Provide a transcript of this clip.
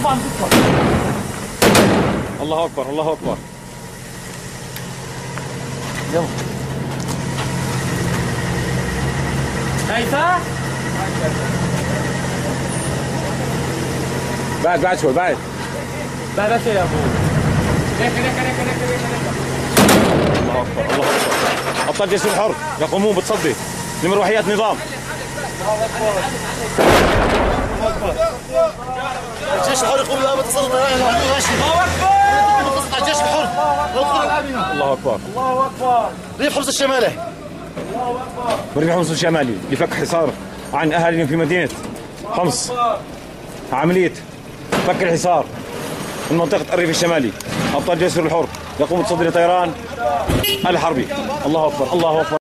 الله اكبر الله اكبر. يلا خايفة؟ بعد شوي بعد. لا شيء يا ابو. ليك. الله اكبر الله اكبر. ابطال جيش الحر يقومون بالتصدي لمروحيات نظام. الجيش الحر يقوم بالآن بتصدي طيران الغاشي. الله أكبر. الجيش الحر يدخل الآن. الله اكبر. الله أكبر. ريف حمص الشمالي. الله أكبر. بريف حمص الشمالي لفك حصار عن اهالي في مدينه حمص. عمليه فك الحصار من منطقه الريف الشمالي. ابطال جيش الحر يقوم بتصدي لطيران الحربي. الله اكبر الله اكبر.